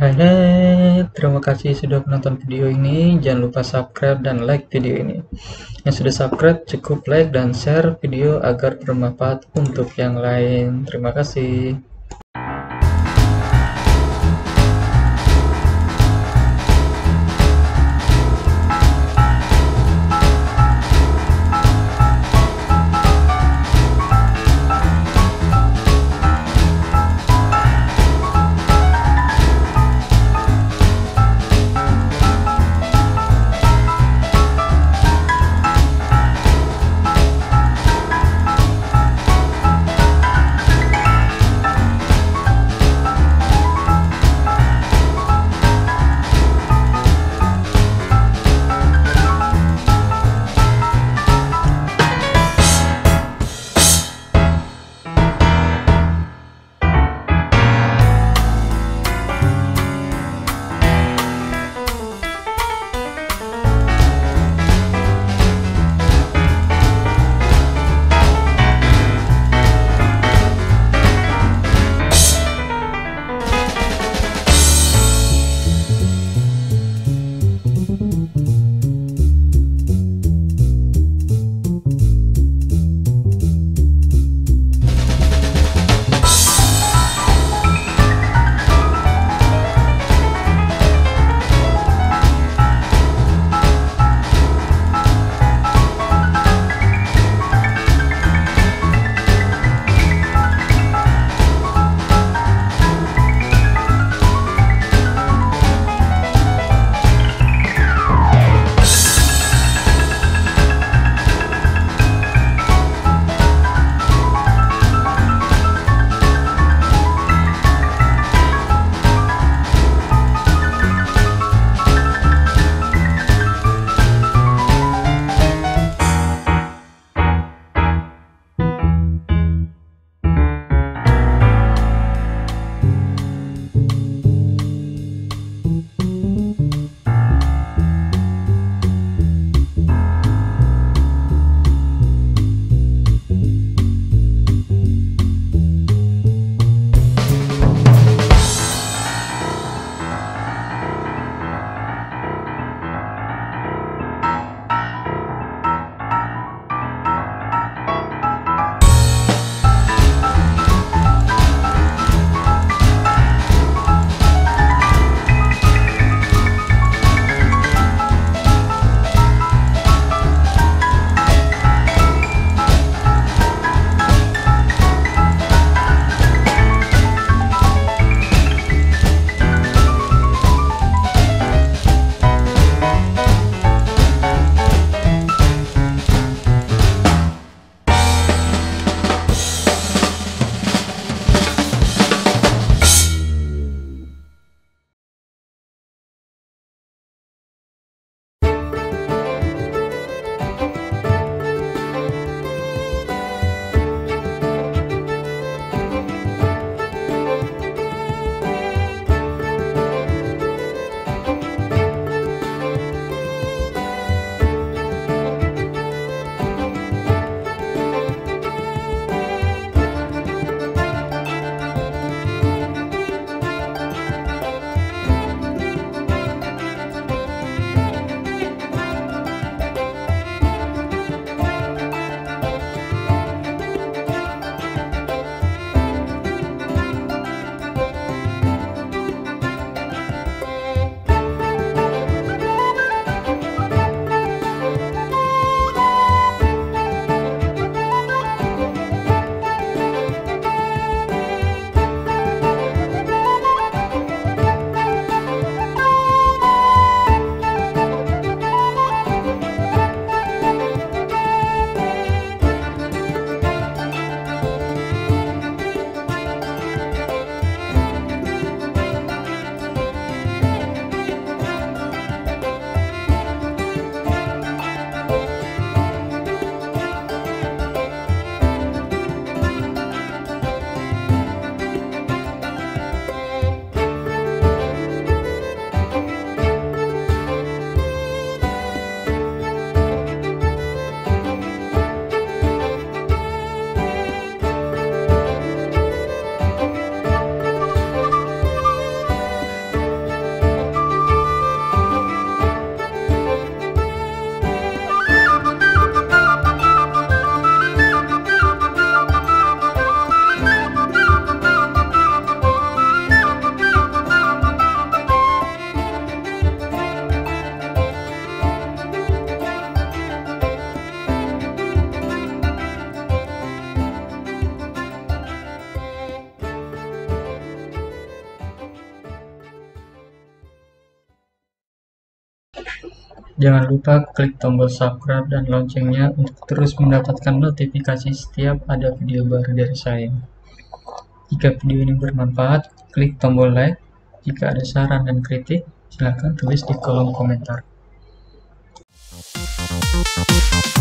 Hai, terima kasih sudah menonton video ini. Jangan lupa subscribe dan like video ini. Yang sudah subscribe cukup like dan share video agar bermanfaat untuk yang lain. Terima kasih. Jangan lupa klik tombol subscribe dan loncengnya untuk terus mendapatkan notifikasi setiap ada video baru dari saya. Jika video ini bermanfaat, klik tombol like. Jika ada saran dan kritik, silakan tulis di kolom komentar.